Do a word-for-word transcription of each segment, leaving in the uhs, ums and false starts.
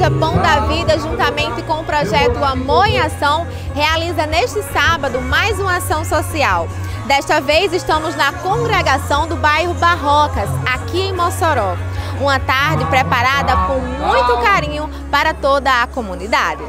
Igreja Pão da Vida, juntamente com o projeto Amor em Ação, realiza neste sábado mais uma ação social. Desta vez estamos na congregação do bairro Barrocas, aqui em Mossoró. Uma tarde preparada com muito carinho para toda a comunidade.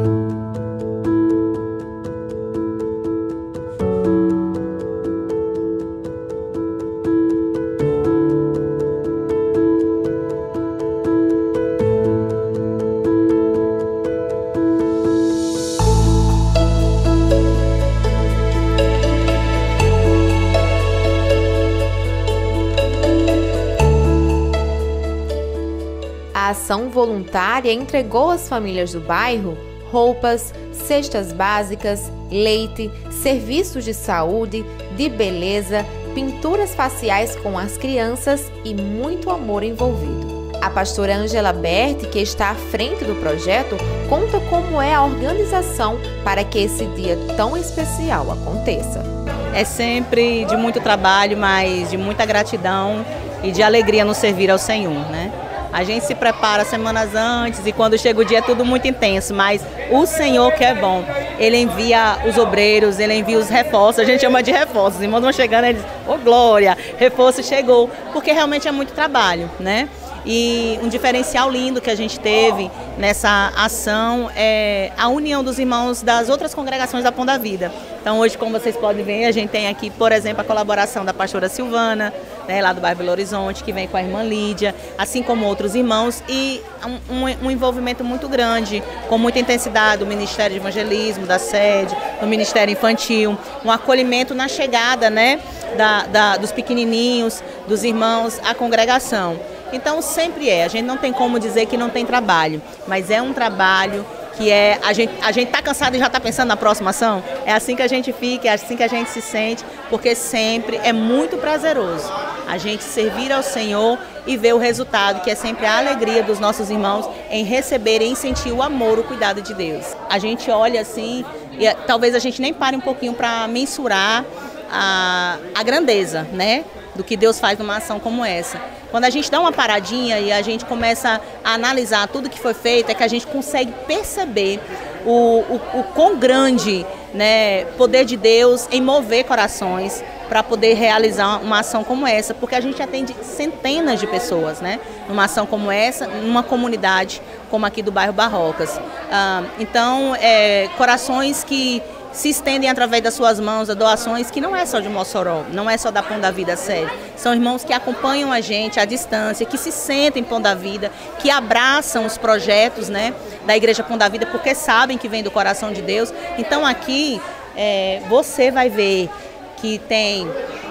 A ação voluntária entregou às famílias do bairro roupas, cestas básicas, leite, serviços de saúde, de beleza, pinturas faciais com as crianças e muito amor envolvido. A pastora Ângela Berti, que está à frente do projeto, conta como é a organização para que esse dia tão especial aconteça. É sempre de muito trabalho, mas de muita gratidão e de alegria no servir ao Senhor, né? A gente se prepara semanas antes e quando chega o dia é tudo muito intenso, mas o Senhor que é bom, Ele envia os obreiros, Ele envia os reforços, a gente chama de reforços, os irmãos vão chegando e dizem, ô glória, reforço chegou, porque realmente é muito trabalho, né? E um diferencial lindo que a gente teve nessa ação é a união dos irmãos das outras congregações da Pão da Vida. Então hoje, como vocês podem ver, a gente tem aqui, por exemplo, a colaboração da pastora Silvana, né, lá do bairro Belo Horizonte, que vem com a irmã Lídia, assim como outros irmãos, e um, um, um envolvimento muito grande, com muita intensidade do Ministério de Evangelismo, da sede, do Ministério Infantil, um acolhimento na chegada, né, da, da, dos pequenininhos, dos irmãos à congregação. Então sempre é, a gente não tem como dizer que não tem trabalho, mas é um trabalho que é, a gente a gente está cansado e já está pensando na próxima ação, é assim que a gente fica, é assim que a gente se sente, porque sempre é muito prazeroso a gente servir ao Senhor e ver o resultado, que é sempre a alegria dos nossos irmãos em receber e em sentir o amor, o cuidado de Deus. A gente olha assim, e talvez a gente nem pare um pouquinho para mensurar a, a grandeza, né, do que Deus faz numa ação como essa. Quando a gente dá uma paradinha e a gente começa a analisar tudo que foi feito, é que a gente consegue perceber o, o, o quão grande, né, poder de Deus em mover corações para poder realizar uma ação como essa, porque a gente atende centenas de pessoas, né, numa ação como essa, numa comunidade como aqui do bairro Barrocas. Ah, então, é, corações que se estendem através das suas mãos a doações que não é só de Mossoró, não é só da Pão da Vida Sede. São irmãos que acompanham a gente à distância, que se sentem Pão da Vida, que abraçam os projetos, né, da Igreja Pão da Vida, porque sabem que vem do coração de Deus. Então aqui é, você vai ver que tem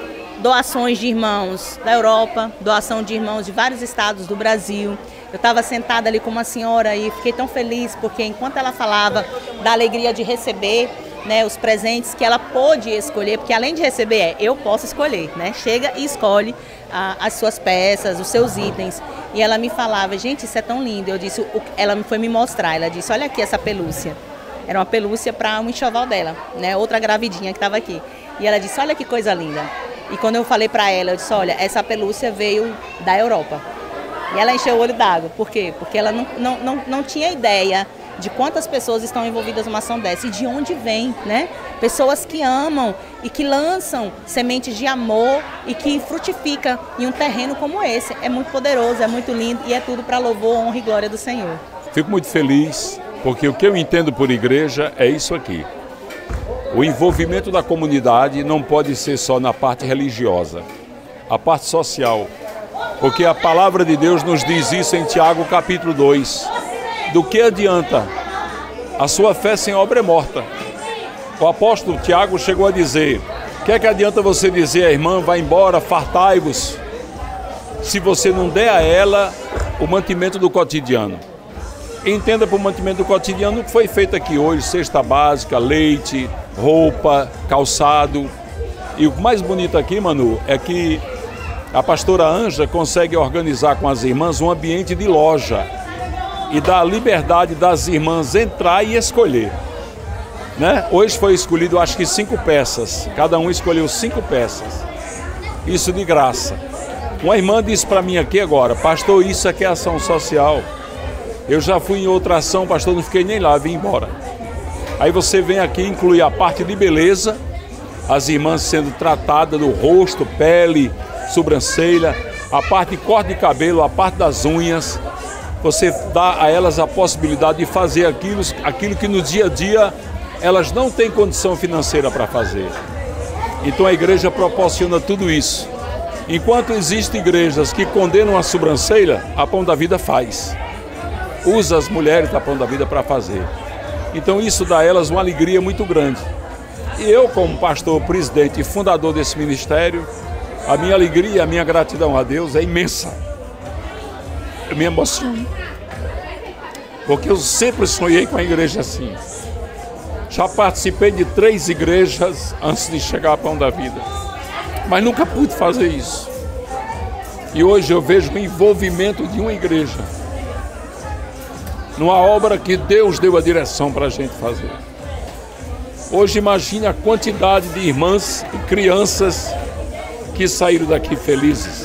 doações de irmãos da Europa, doação de irmãos de vários estados do Brasil. Eu estava sentada ali com uma senhora e fiquei tão feliz, porque enquanto ela falava da alegria de receber, né, os presentes que ela pôde escolher, porque além de receber, é, eu posso escolher, né? Chega e escolhe a, as suas peças, os seus itens. E ela me falava, gente, isso é tão lindo. Eu disse, o, ela foi me mostrar, ela disse, olha aqui essa pelúcia. Era uma pelúcia para um enxoval dela, né? Outra gravidinha que estava aqui. E ela disse, olha que coisa linda. E quando eu falei para ela, eu disse, olha, essa pelúcia veio da Europa. E ela encheu o olho d'água. Por quê? Porque ela não, não, não, não tinha ideia de quantas pessoas estão envolvidas numa ação dessa e de onde vem, né? Pessoas que amam e que lançam sementes de amor e que frutifica em um terreno como esse. É muito poderoso, é muito lindo e é tudo para louvor, honra e glória do Senhor. Fico muito feliz porque o que eu entendo por igreja é isso aqui. O envolvimento da comunidade não pode ser só na parte religiosa, a parte social. Porque a palavra de Deus nos diz isso em Tiago capítulo dois. Do que adianta? A sua fé sem obra é morta. O apóstolo Tiago chegou a dizer, o que é que adianta você dizer à irmã, vai embora, fartai-vos, se você não der a ela o mantimento do cotidiano. Entenda por mantimento do cotidiano o que foi feito aqui hoje, cesta básica, leite, roupa, calçado. E o mais bonito aqui, Manu, é que a pastora Ângela consegue organizar com as irmãs um ambiente de loja e dá a liberdade das irmãs entrar e escolher, né? Hoje foi escolhido acho que cinco peças, cada um escolheu cinco peças, isso de graça. Uma irmã disse para mim aqui agora, pastor, isso aqui é ação social. Eu já fui em outra ação, pastor, não fiquei nem lá, vim embora. Aí você vem aqui, inclui a parte de beleza, as irmãs sendo tratadas do rosto, pele, sobrancelha, a parte de corte de cabelo, a parte das unhas. Você dá a elas a possibilidade de fazer aquilo, aquilo que no dia a dia elas não têm condição financeira para fazer. Então a igreja proporciona tudo isso. Enquanto existem igrejas que condenam a sobrancelha, a Pão da Vida faz. Usa as mulheres da Pão da Vida para fazer. Então isso dá a elas uma alegria muito grande. E eu, como pastor, presidente e fundador desse ministério, a minha alegria, a minha gratidão a Deus é imensa. Eu me emociono. Porque eu sempre sonhei com a igreja assim. Já participei de três igrejas antes de chegar a Pão da Vida. Mas nunca pude fazer isso. E hoje eu vejo o envolvimento de uma igreja numa obra que Deus deu a direção para a gente fazer. Hoje imagine a quantidade de irmãs e crianças que saíram daqui felizes.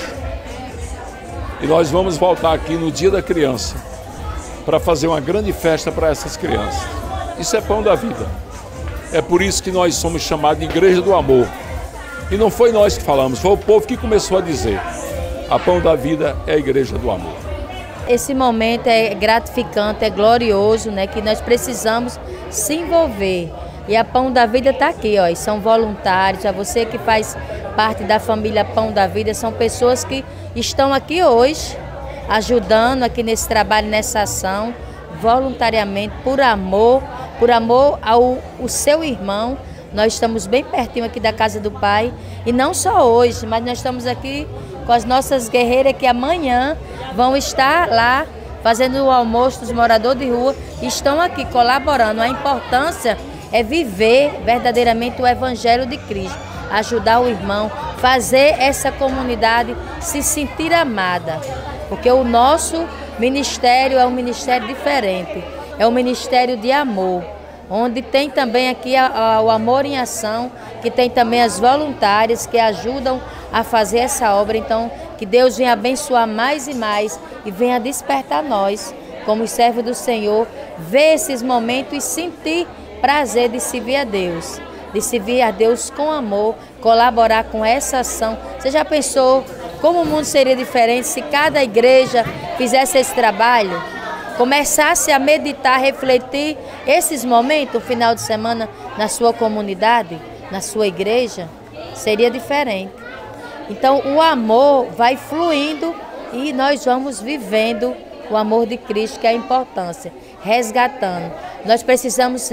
E nós vamos voltar aqui no Dia da Criança para fazer uma grande festa para essas crianças. Isso é Pão da Vida. É por isso que nós somos chamados de Igreja do Amor. E não foi nós que falamos, foi o povo que começou a dizer. A Pão da Vida é a Igreja do Amor. Esse momento é gratificante, é glorioso, né? Que nós precisamos se envolver. E a Pão da Vida está aqui, ó, e são voluntários, a você que faz parte da família Pão da Vida, são pessoas que estão aqui hoje, ajudando aqui nesse trabalho, nessa ação, voluntariamente, por amor, por amor ao, ao seu irmão. Nós estamos bem pertinho aqui da casa do Pai, e não só hoje, mas nós estamos aqui com as nossas guerreiras que amanhã vão estar lá fazendo o almoço dos moradores de rua, e estão aqui colaborando. A importância é viver verdadeiramente o Evangelho de Cristo, ajudar o irmão, fazer essa comunidade se sentir amada, porque o nosso ministério é um ministério diferente, é um ministério de amor, onde tem também aqui a, a, o Amor em Ação, que tem também as voluntárias que ajudam a fazer essa obra. Então, que Deus venha abençoar mais e mais e venha despertar nós, como servos do Senhor, ver esses momentos e sentir prazer de servir a Deus, de servir a Deus com amor, colaborar com essa ação. Você já pensou como o mundo seria diferente se cada igreja fizesse esse trabalho? Começasse a meditar, refletir esses momentos, o final de semana, na sua comunidade, na sua igreja, seria diferente. Então o amor vai fluindo e nós vamos vivendo o amor de Cristo, que é a importância, resgatando. Nós precisamos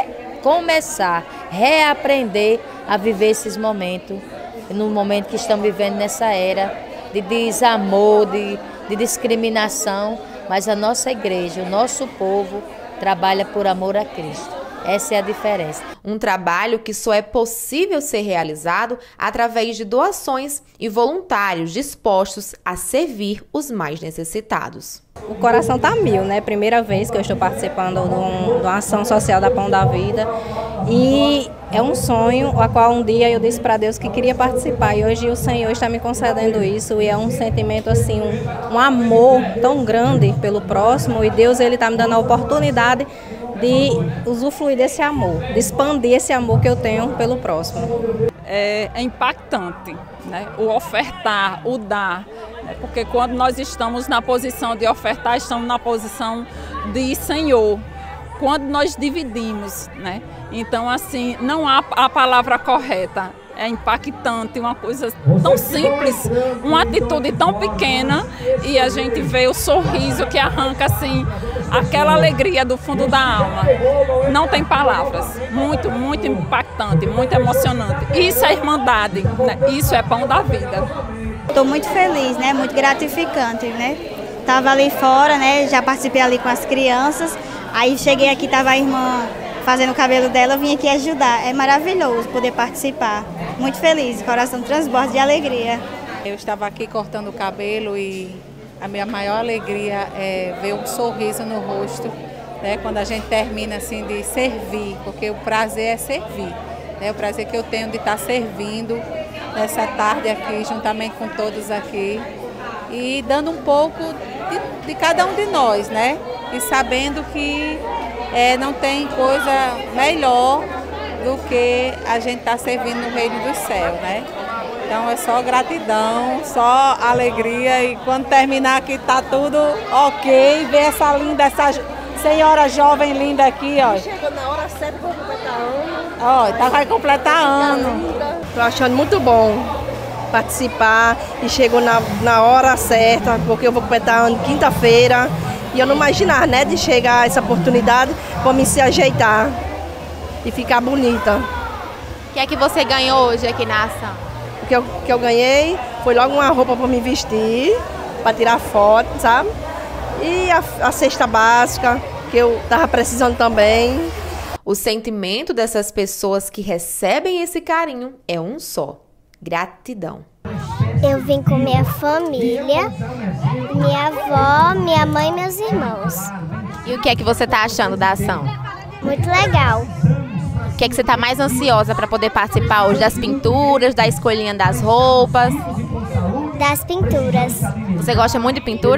recomeçar, reaprender a viver esses momentos, no momento que estamos vivendo nessa era de desamor, de, de discriminação, mas a nossa igreja, o nosso povo, trabalha por amor a Cristo. Essa é a diferença. Um trabalho que só é possível ser realizado através de doações e voluntários dispostos a servir os mais necessitados. O coração tá mil, né? Primeira vez que eu estou participando de, um, de uma ação social da Pão da Vida. E é um sonho a qual um dia eu disse para Deus que queria participar. E hoje o Senhor está me concedendo isso. E é um sentimento assim, um, um amor tão grande pelo próximo. E Deus, ele está me dando a oportunidade de usufruir desse amor, de expandir esse amor que eu tenho pelo próximo. É, é impactante, né? O ofertar, o dar, né? Porque quando nós estamos na posição de ofertar, estamos na posição de Senhor. Quando nós dividimos, né? Então, assim, não há a palavra correta. É impactante, uma coisa tão simples, uma atitude tão pequena, e a gente vê o sorriso que arranca, assim, aquela alegria do fundo da alma. Não tem palavras. Muito, muito impactante, muito emocionante. Isso é irmandade, né? Isso é Pão da Vida. Estou muito feliz, né? Muito gratificante, né? Estava ali fora, né? Já participei ali com as crianças. Aí cheguei aqui, estava a irmã fazendo o cabelo dela, eu vim aqui ajudar. É maravilhoso poder participar. Muito feliz, coração transborda de alegria. Eu estava aqui cortando o cabelo e a minha maior alegria é ver um sorriso no rosto, né, quando a gente termina assim de servir, porque o prazer é servir. Né, o prazer que eu tenho de estar servindo nessa tarde aqui, juntamente com todos aqui. e dando um pouco de, de cada um de nós, né? E sabendo que é, não tem coisa melhor do que a gente estar tá servindo no reino do céu, né? Então é só gratidão, só alegria, e quando terminar aqui tá tudo ok, ver essa linda, essa senhora jovem linda aqui, ó. Chegou na hora certa para completar ano. Ó, tá, vai completar ano. Tô achando muito bom participar e chegou na, na hora certa, porque eu vou completar ano quinta-feira e eu não imaginava, né, de chegar essa oportunidade para me se ajeitar e ficar bonita. O que é que você ganhou hoje aqui na ação? O que eu, que eu ganhei foi logo uma roupa para me vestir, para tirar foto, sabe? E a, a cesta básica, que eu estava precisando também. O sentimento dessas pessoas que recebem esse carinho é um só: gratidão. Eu vim com minha família, minha avó, minha mãe e meus irmãos. E o que é que você está achando da ação? Muito legal. O que é que você está mais ansiosa para poder participar hoje? Das pinturas, da escolhinha das roupas? Das pinturas. Você gosta muito de pintura?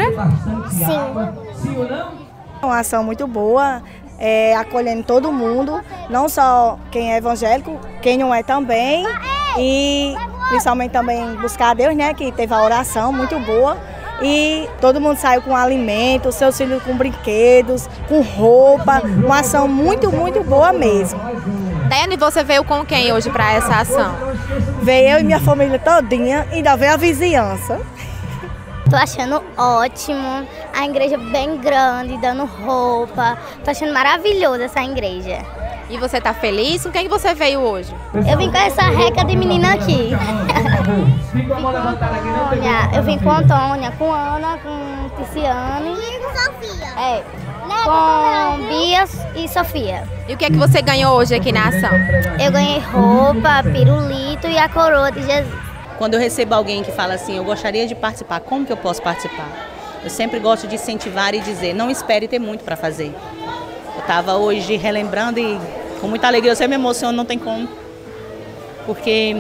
Sim. É uma ação muito boa, é, acolhendo todo mundo, não só quem é evangélico, quem não é também. E principalmente também buscar a Deus, né, que teve a oração muito boa. E todo mundo saiu com alimento, seus filhos com brinquedos, com roupa, uma ação muito, muito boa mesmo. Daiane, você veio com quem hoje para essa ação? Veio eu e minha família todinha, ainda veio a vizinhança. Tô achando ótimo, a igreja bem grande, dando roupa. Tô achando maravilhoso essa igreja. E você tá feliz? Com quem você veio hoje? Eu vim com essa reca de menina aqui. Vim com Antônia, eu vim com Antônia, com Ana, com Tiziane. E com Sofia. É, com Bia e Sofia. E o que é que você ganhou hoje aqui na ação? Eu ganhei roupa, pirulito e a coroa de Jesus. Quando eu recebo alguém que fala assim, eu gostaria de participar, como que eu posso participar? Eu sempre gosto de incentivar e dizer, não espere ter muito para fazer. Eu estava hoje relembrando e com muita alegria, eu sempre me emociono, não tem como. Porque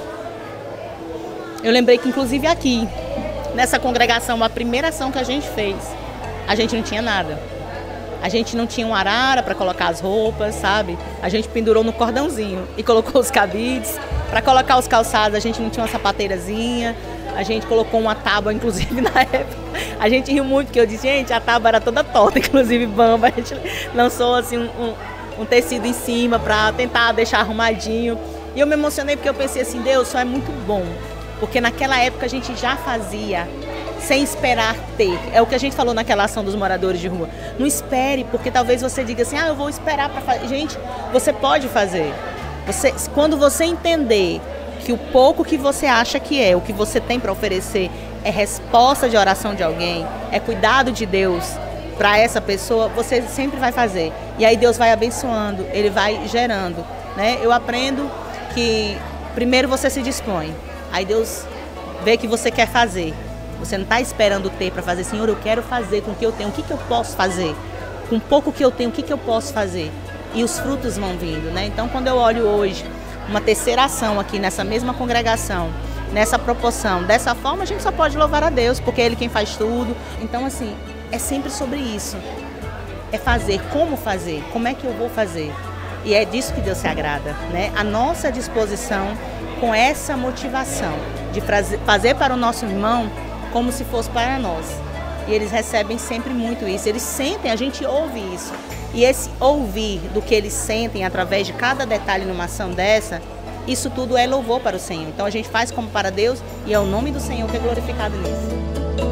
eu lembrei que inclusive aqui, nessa congregação, a primeira ação que a gente fez, a gente não tinha nada. A gente não tinha um arara para colocar as roupas, sabe? A gente pendurou no cordãozinho e colocou os cabides. Para colocar os calçados, a gente não tinha uma sapateirazinha. A gente colocou uma tábua, inclusive, na época. A gente riu muito, porque eu disse, gente, a tábua era toda torta, inclusive bamba. A gente lançou assim, um, um, um tecido em cima para tentar deixar arrumadinho. E eu me emocionei porque eu pensei assim, Deus, só é muito bom. Porque naquela época a gente já fazia sem esperar ter. É o que a gente falou naquela ação dos moradores de rua. Não espere, porque talvez você diga assim, ah, eu vou esperar para fazer. Gente, você pode fazer. Você, quando você entender que o pouco que você acha que é, o que você tem para oferecer é resposta de oração de alguém, é cuidado de Deus para essa pessoa, você sempre vai fazer. E aí Deus vai abençoando, Ele vai gerando, né? Eu aprendo que primeiro você se dispõe, aí Deus vê que você quer fazer. Você não está esperando ter para fazer, Senhor, eu quero fazer com o que eu tenho, o que, que eu posso fazer? Com o pouco que eu tenho, o que, que eu posso fazer? E os frutos vão vindo, né? Então, quando eu olho hoje uma terceira ação aqui nessa mesma congregação, nessa proporção, dessa forma, a gente só pode louvar a Deus, porque é Ele quem faz tudo. Então, assim, é sempre sobre isso. É fazer, como fazer, como é que eu vou fazer. E é disso que Deus se agrada, né? A nossa disposição com essa motivação de fazer para o nosso irmão como se fosse para nós. E eles recebem sempre muito isso, eles sentem, a gente ouve isso. E esse ouvir do que eles sentem através de cada detalhe numa ação dessa, isso tudo é louvor para o Senhor. Então a gente faz como para Deus e é o nome do Senhor que é glorificado nisso.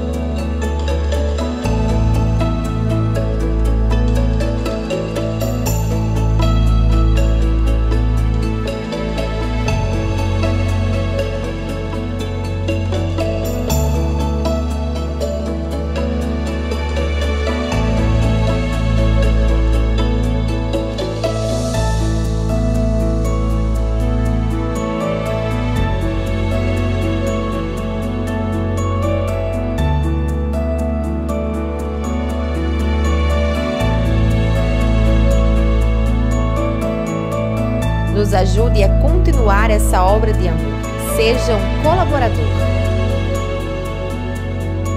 Nos ajude a continuar essa obra de amor. Seja um colaborador.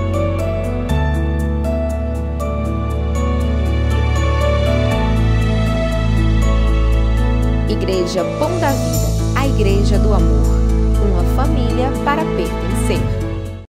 Igreja Pão da Vida, a Igreja do Amor. Uma família para pertencer.